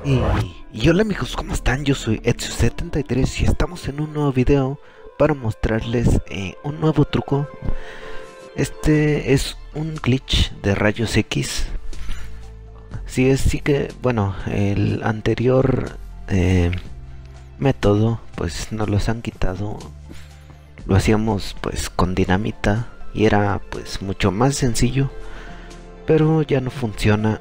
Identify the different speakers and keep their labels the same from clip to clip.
Speaker 1: Y, y hola amigos, ¿cómo están? Yo soy Ezio73 y estamos en un nuevo video para mostrarles un nuevo truco. Este es un glitch de rayos X. Sí que, bueno, el anterior método pues nos los han quitado. Lo hacíamos pues con dinamita y era pues mucho más sencillo, pero ya no funciona.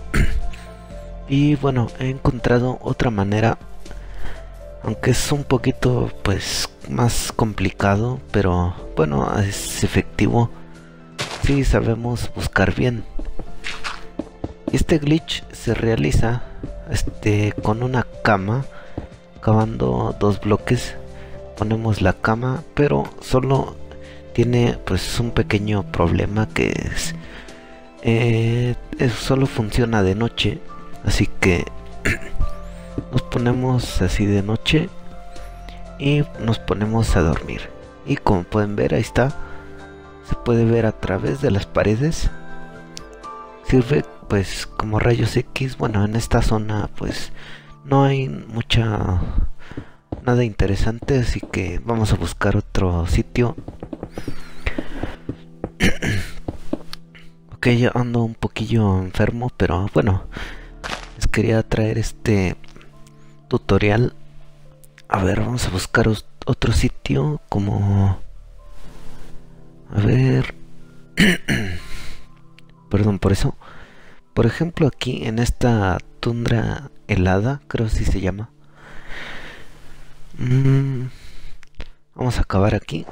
Speaker 1: Y bueno, he encontrado otra manera, aunque es un poquito pues más complicado, pero bueno, es efectivo si sabemos buscar bien. Este glitch se realiza con una cama, cavando dos bloques. Ponemos la cama, pero solo tiene pues un pequeño problema, que solo funciona de noche. Así que nos ponemos así de noche y nos ponemos a dormir. Y como pueden ver, ahí está, se puede ver a través de las paredes. Sirve pues como rayos X. Bueno, en esta zona pues no hay nada interesante, así que vamos a buscar otro sitio. Ok, yo ando un poquillo enfermo, pero bueno, les quería traer este tutorial. A ver, vamos a buscar otro sitio como... A ver... Perdón por eso. Por ejemplo, aquí en esta tundra helada, creo así se llama. Vamos a acabar aquí.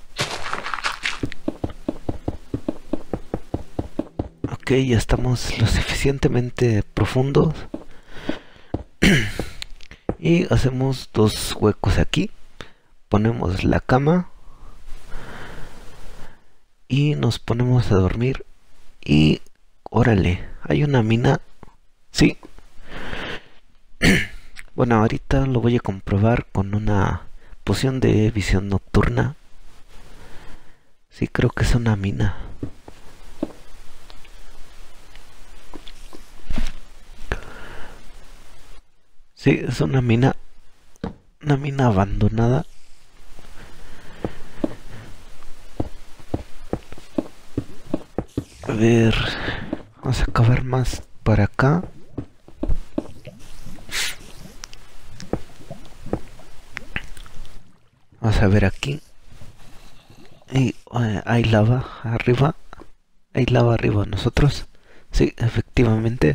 Speaker 1: Ok, ya estamos lo suficientemente profundos. Y hacemos dos huecos aquí. Ponemos la cama. Y nos ponemos a dormir. Y órale, hay una mina. Sí. Bueno, ahorita lo voy a comprobar con una poción de visión nocturna. Sí, creo que es una mina. Sí, es una mina abandonada. A ver, vamos a acabar más para acá. Vamos a ver aquí. Y hay lava arriba. Hay lava arriba de nosotros. Sí, efectivamente.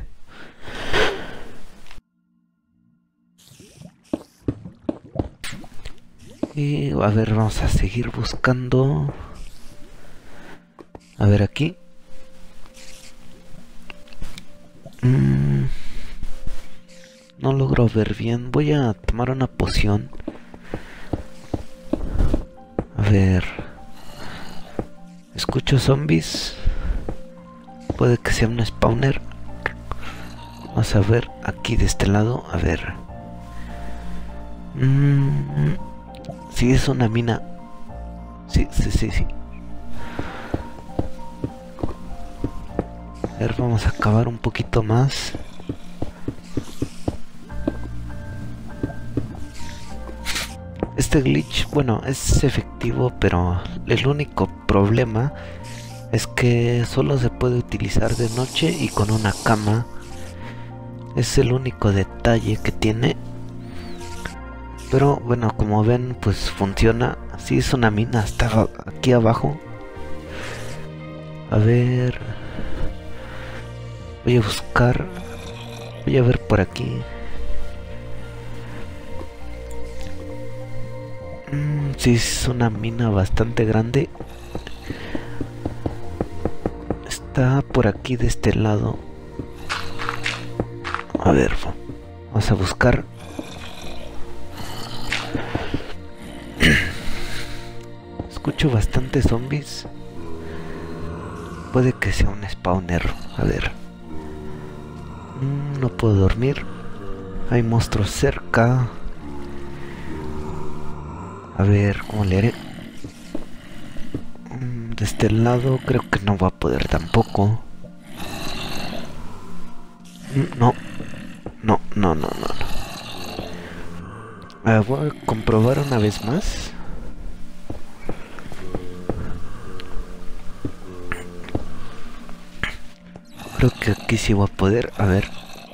Speaker 1: Y a ver, vamos a seguir buscando. A ver aquí. No logro ver bien. Voy a tomar una poción. A ver. Escucho zombies. Puede que sea un spawner. Vamos a ver aquí de este lado. A ver. Sí, es una mina. Sí. A ver, vamos a acabar un poquito más. Este glitch, bueno, es efectivo, pero el único problema es que solo se puede utilizar de noche y con una cama. Es el único detalle que tiene. Pero bueno, como ven, pues funciona. Sí, es una mina, está aquí abajo. A ver, voy a buscar. Voy a ver por aquí. Sí, es una mina bastante grande. Está por aquí de este lado. A ver, vamos a buscar. Escucho bastantes zombies. Puede que sea un spawner. A ver. No puedo dormir. Hay monstruos cerca. A ver, ¿cómo le haré? De este lado creo que no va a poder tampoco. No, No, no, no, no, no. Voy a comprobar una vez más. Creo que aquí sí voy a poder. A ver.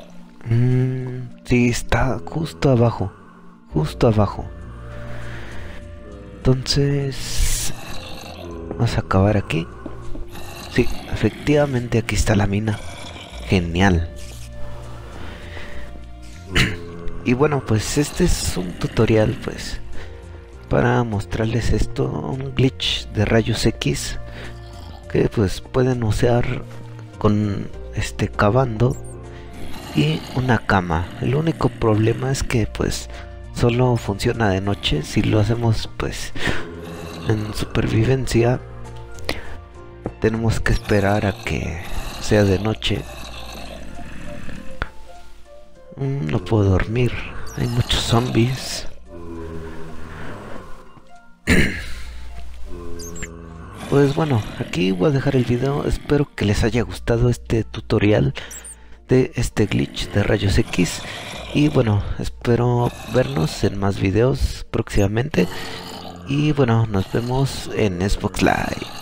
Speaker 1: Sí, está justo abajo. Justo abajo. Entonces... vamos a acabar aquí. Sí, efectivamente aquí está la mina. Genial. Y bueno, pues este es un tutorial pues para mostrarles esto, un glitch de rayos X que pues pueden usar con cavando y una cama. El único problema es que pues solo funciona de noche. Si lo hacemos pues en supervivencia, tenemos que esperar a que sea de noche. No puedo dormir, hay muchos zombies. Pues bueno, aquí voy a dejar el video. Espero que les haya gustado este tutorial de este glitch de rayos X. Y bueno, espero vernos en más videos próximamente. Y bueno, nos vemos en Xbox Live.